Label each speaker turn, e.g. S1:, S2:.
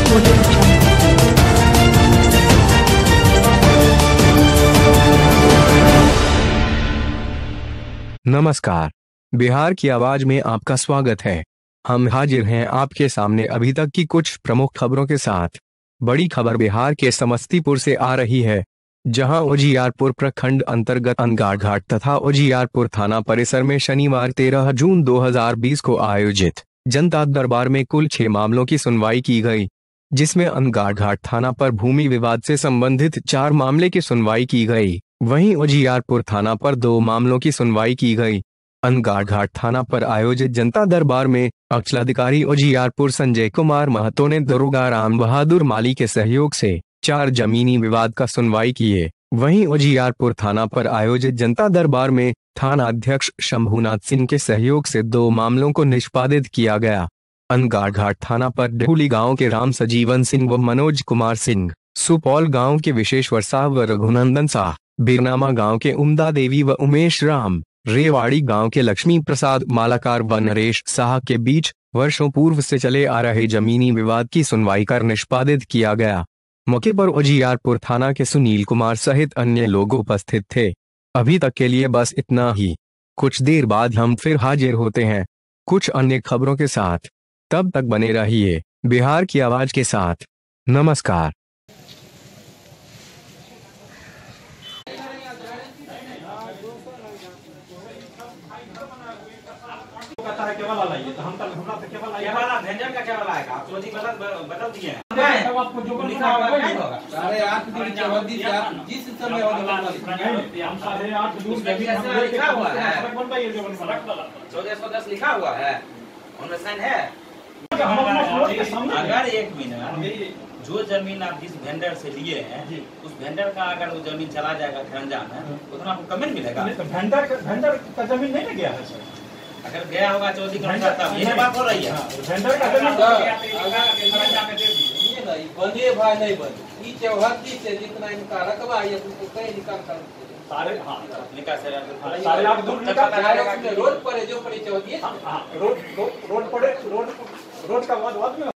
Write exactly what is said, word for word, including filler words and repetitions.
S1: नमस्कार, बिहार की आवाज में आपका स्वागत है। हम हाजिर हैं आपके सामने अभी तक की कुछ प्रमुख खबरों के साथ। बड़ी खबर बिहार के समस्तीपुर से आ रही है, जहां उजियारपुर प्रखंड अंतर्गत अनगाड़ घाट तथा उजियारपुर थाना परिसर में शनिवार तेरह जून दो हज़ार बीस को आयोजित जनता दरबार में कुल छह मामलों की सुनवाई की गई, जिसमें अनगाड़ घाट थाना पर भूमि विवाद से संबंधित चार मामले की सुनवाई की गई। वहीं उजियारपुर थाना पर दो मामलों की सुनवाई की गई। अनगाड़ घाट थाना पर आयोजित जनता दरबार में अंचलाधिकारी उजियारपुर संजय कुमार महतो ने दरोगा राम बहादुर माली के सहयोग से चार जमीनी विवाद का सुनवाई किए। वहीं उजियारपुर थाना पर आयोजित जनता दरबार में थाना अध्यक्ष शंभुनाथ सिंह के सहयोग से दो मामलों को निष्पादित किया गया। अनगाड़ घाट थाना पर डेहुली गांव के राम सजीवन सिंह व मनोज कुमार सिंह, सुपौल गांव के विशेश्वर शाह व रघुनंदन शाह, बिरनामा गांव के उमदा देवी व उमेश राम, रेवाड़ी गांव के लक्ष्मी प्रसाद मालाकार व नरेश शाह के बीच वर्षों पूर्व से चले आ रहे जमीनी विवाद की सुनवाई कर निष्पादित किया गया। मौके पर उजियारपुर थाना के सुनील कुमार सहित अन्य लोग उपस्थित थे। अभी तक के लिए बस इतना ही। कुछ देर बाद हम फिर हाजिर होते हैं कुछ अन्य खबरों के साथ। तब तक बने रहिए बिहार की आवाज के साथ। नमस्कार।
S2: कहता है केवल आइए तो हम तक हमरा तक केवल आइए वाला व्यंजन का केवल आएगा। आप चौधरी बदल बदल दिए हैं तब आपको जो लिखा होगा वही होगा। साढ़े आठ दिन चौधरी से आप जिस समय हम साढ़े आठ दूर लिखा हुआ है चौदह सौ दस लिखा हुआ है, उनमें साइन है। अगर एक मिनट जो जमीन आप जिस वेंडर से लिए हैं उस वेंडर का अगर वो जमीन चला जाएगा खरंजा में उतना आपको कमेंट मिलेगा। वेंडर वेंडर का जमीन नहीं गया है सर, अगर गया होगा चौधरी का तब ये बात हो रही है। वेंडर का जमीन खरंजा में दे दीजिए ना, बंदे भाई नहीं बंद ये चौहत्ती से जितना इनका रकबा है उसको कहीं निकाल कर सारे हां निकाल से सारे आप दूर निकाल रोड पर जो पड़ी चौधरी रोड रोड पड़े रोड रोड का बाद बाद में